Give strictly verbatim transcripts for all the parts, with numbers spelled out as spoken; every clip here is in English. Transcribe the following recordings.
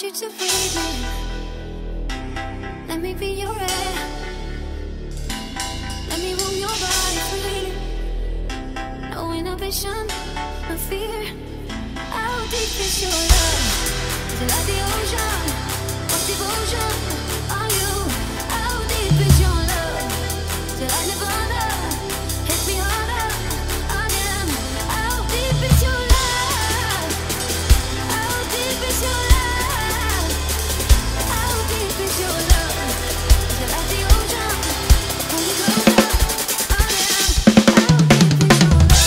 you to breathe me. Let me be your air. Let me roam your body freely. No inhibition, no fear. How deep is your love? Is it like the ocean? What devotion are you? How deep is your love? Is it like Nirvana? Hit me harder again. How deep is your love? How deep is your love? How deep is your love? Is it like the ocean? Pull me closer again. How deep is your love?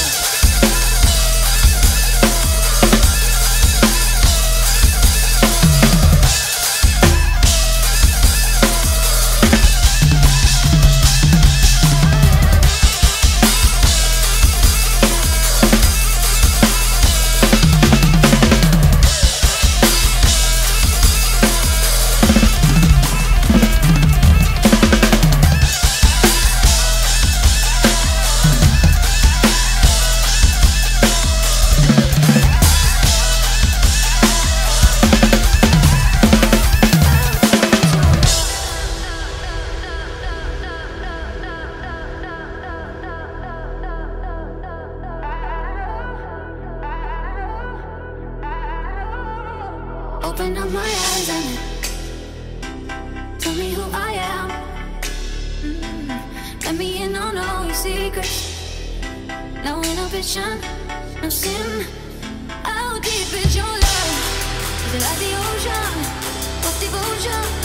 Open up my eyes and tell me who I am. Mm. Let me in on all your secrets. No inhibition, no sin. How deep is your love? Is it like the ocean? What devotion